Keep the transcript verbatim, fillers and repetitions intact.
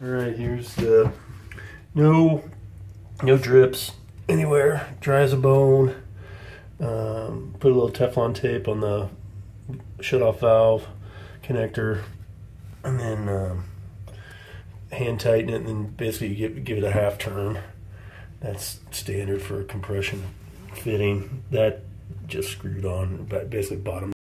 All right, here's the no no drips anywhere, dry as a bone. Um, put a little Teflon tape on the shut-off valve connector, and then um, hand tighten it, and then basically give, give it a half turn. That's standard for a compression fitting. That just screwed on, basically bottom